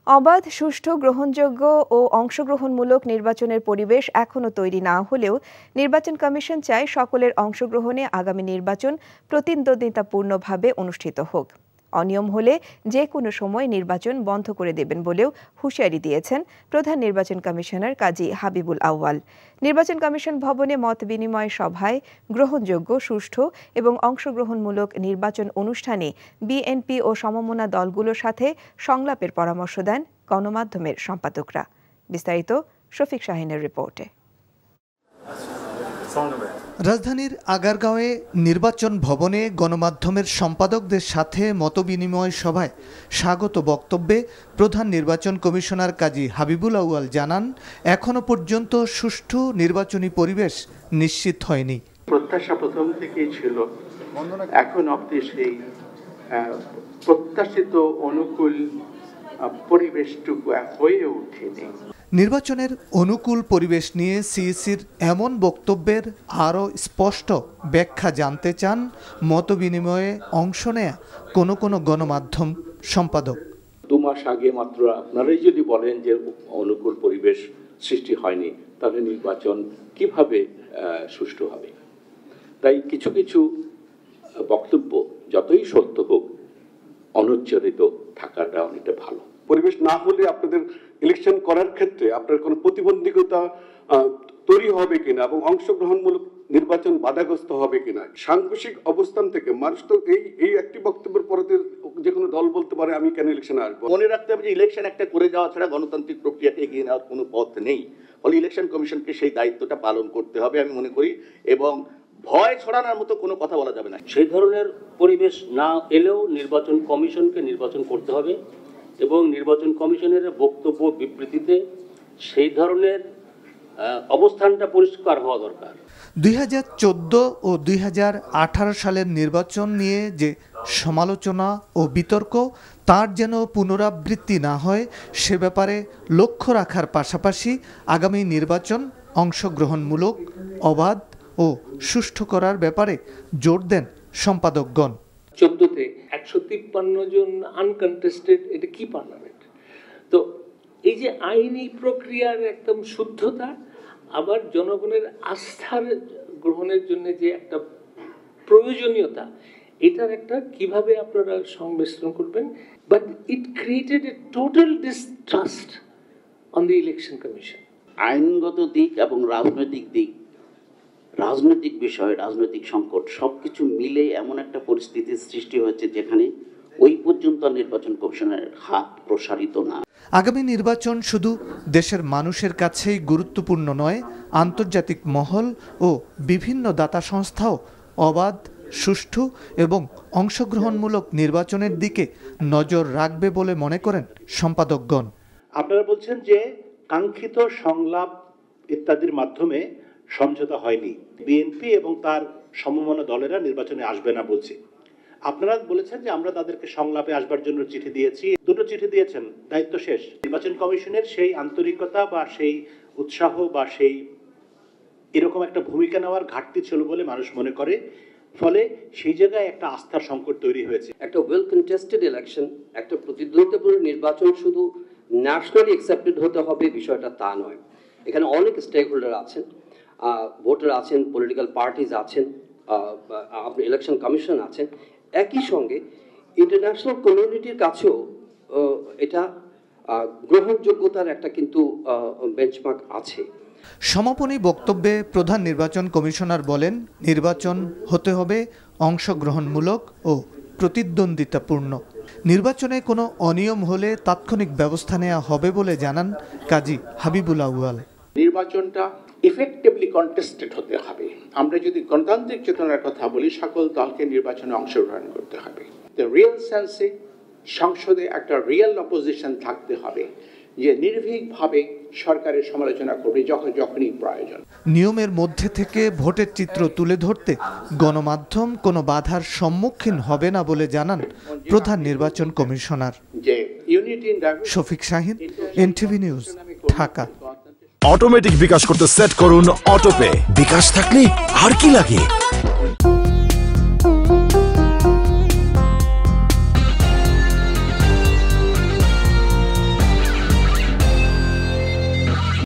অবাধ, সুষ্ঠু, গ্রহণযোগ্য ও অংশগ্রহণমূলক নির্বাচনের পরিবেশ এখনো তৈরি না হলেও নির্বাচন কমিশন চায় সকলের অংশগ্রহণে আগামী নির্বাচন প্রতিদ্বন্দ্বিতাপূর্ণভাবে অনুষ্ঠিত হোক। অনিয়ম হলে যে কোনো সময় নির্বাচন বন্ধ করে দেবেন বলেও হুঁশিয়ারি দিয়েছেন প্রধান নির্বাচন কমিশনার কাজী হাবিবুল আউয়াল। নির্বাচন কমিশন ভবনে মত বিনিময় সভায় গ্রহণযোগ্য, সুষ্ঠু এবং অংশগ্রহণমূলক নির্বাচন অনুষ্ঠানে বিএনপি ও সমমনা দলগুলোর সাথে সংলাপের পরামর্শ দেন গণমাধ্যমের সম্পাদকরা। বিস্তারিত শফিক শাহিনের রিপোর্টে। রাজধানীর আগারগাঁওয়ে নির্বাচন ভবনে গণমাধ্যমের সম্পাদকদের সাথে মতবিনিময় সভায় স্বাগত বক্তব্যে প্রধান নির্বাচন কমিশনার কাজী হাবিবুল আউয়াল জানান, এখনো পর্যন্ত সুষ্ঠু নির্বাচনী পরিবেশ নিশ্চিত হয়নি। প্রত্যাশা প্রথম থেকেই ছিল, এখন অবধি সেই প্রত্যাশিত অনুকূল পরিবেশটুকু হয়ে ওঠেনি। নির্বাচনের অনুকূল পরিবেশ নিয়ে সিইসির এমন বক্তব্যের আরও স্পষ্ট ব্যাখ্যা জানতে চান মতবিনিময়ে অংশ নেয়া কোনো গণমাধ্যম সম্পাদক। 2 মাস আগে মাত্র আপনারাই যদি বলেন যে অনুকূল পরিবেশ সৃষ্টি হয়নি, তাহলে নির্বাচন কিভাবে সুষ্ঠু হবে? তাই কিছু কিছু বক্তব্য যতই সত্য হোক, অনুচ্চারিত থাকাটা অনেকটা ভালো। পরিবেশ না হলে আপনাদের ইলেকশন করার ক্ষেত্রে আপনার কোনো প্রতিবন্ধকতা তৈরি হবে কিনা এবং অংশগ্রহণমূলক নির্বাচন বাধাগ্রস্ত হবে কিনা, সাংঘর্ষিক অবস্থান থেকে মানুষ তো এই একটি বক্তব্যের পরে যে কোনো দল বলতে পারে আমি কেন ইলেকশনে আসবো। মনে রাখতে হবে যে ইলেকশন একটা করে যাওয়া ছাড়া গণতান্ত্রিক প্রক্রিয়াকে এগিয়ে নেওয়ার কোনো পথ নেই। ফলে ইলেকশন কমিশনকে সেই দায়িত্বটা পালন করতে হবে আমি মনে করি, এবং ভয় ছড়ানোর মতো কোনো কথা বলা যাবে না। সেই ধরনের পরিবেশ না এলেও নির্বাচন কমিশনকে নির্বাচন করতে হবে এবং নির্বাচন কমিশনের বক্তব্য বিবৃতিতে সেই ধরনের অবস্থানটা পরিষ্কার হওয়া দরকার। 2014 ও 2018 সালের নির্বাচন নিয়ে যে সমালোচনা ও বিতর্ক, তার যেন পুনরাবৃত্তি না হয় সে ব্যাপারে লক্ষ্য রাখার পাশাপাশি আগামী নির্বাচন অংশগ্রহণমূলক, অবাধ ও সুষ্ঠু করার ব্যাপারে জোর দেন সম্পাদকগণ। 14তে 153 জন আনকন্টেস্টেড, এটা কি পার্লামেন্ট? তো এই যে আইনি প্রক্রিয়ার একদম শুদ্ধতা, আবার জনগণের আস্থার গ্রহণের জন্য যে একটা প্রয়োজনীয়তা, এটার একটা কিভাবে আপনারা সংমিশ্রণ করবেন। But it created a total distrust on the election commission. আইনগত দিক এবং রাজনৈতিক দিক, রাজনৈতিক বিষয়, রাজনৈতিক সংকট সবকিছু মিলে এমন একটা পরিস্থিতির সৃষ্টি হয়েছে যেখানে ওই পর্যন্ত নির্বাচন কমিশনের হাত প্রসারিত না। আগামী নির্বাচন শুধু দেশের মানুষের কাছেই গুরুত্বপূর্ণ নয়, আন্তর্জাতিক মহল ও বিভিন্ন দাতা সংস্থাও অবাধ, সুষ্ঠু এবং অংশগ্রহণমূলক নির্বাচনের দিকে নজর রাখবে বলে মনে করেন সম্পাদকগণ। আপনারা বলছেন যে কাঙ্ক্ষিত সংলাপ ইত্যাদির মাধ্যমে সমঝোতা হয়নি, বিএনপি এবং তার সমমনা দলেরা নির্বাচনে আসবে না বলছে। আপনারা বলেছেন যে আমরা তাদেরকে সংলাপে আসবার জন্য চিঠি দিয়েছি, 2টো চিঠি দিয়েছেন, দায়িত্ব শেষ। নির্বাচন কমিশনের সেই আন্তরিকতা বা সেই উৎসাহ বা সেই এরকম একটা ভূমিকা নেওয়ার ঘাটতি ছিল বলে মানুষ মনে করে, ফলে সেই জায়গায় একটা আস্থার সংকট তৈরি হয়েছে। একটা ওয়েল কন্টেস্টেড ইলেকশন, একটা প্রতিদ্বন্দ্বিতাপূর্ণ নির্বাচন শুধু ন্যাশনালি অ্যাকসেপ্টেড হতে হবে বিষয়টা তা নয়। এখানে অনেক স্টেক হোল্ডার আছেন, ভোটার আছেন, পলিটিক্যাল পার্টিজ আছেন, আপনার ইলেকশন কমিশন আছেন। একই সঙ্গে ইন্টারন্যাশনাল কমিউনিটির কাছেও এটা গ্রহণযোগ্যতার একটা কিন্তু বেঞ্চমার্ক আছে। সমাপনী বক্তব্যে প্রধান নির্বাচন কমিশনার বলেন, নির্বাচন হতে হবে অংশগ্রহণমূলক ও প্রতিদ্বন্দ্বিতাপূর্ণ। নির্বাচনে কোনো অনিয়ম হলে তাৎক্ষণিক ব্যবস্থা নেওয়া হবে বলে জানান কাজী হাবিবুল আউয়াল। নির্বাচনটা ইফেক্টিভলি কন্টেস্টেড হতে হবে। আমরা যদি গণতান্ত্রিক চেতনার কথা বলি, সকল দলকে নির্বাচনে অংশগ্রহণ করতে হবে। দ্য রিয়েল সেন্সে সংসদে একটা রিয়েল অপোজিশন থাকতে হবে যে নির্ভীকভাবে সরকারের সমালোচনা করবে যখনই প্রয়োজন। নিয়মের মধ্যে থেকে ভোটের চিত্র তুলে ধরতে গণমাধ্যম কোনো বাধার সম্মুখীন হবে না বলে জানান প্রধান নির্বাচন কমিশনার। Shafiq Shahin, NTV news, Dhaka. Automatic bKash করতে সেট করুন অটোপে। বিকাশ থাকলে আর কি লাগে।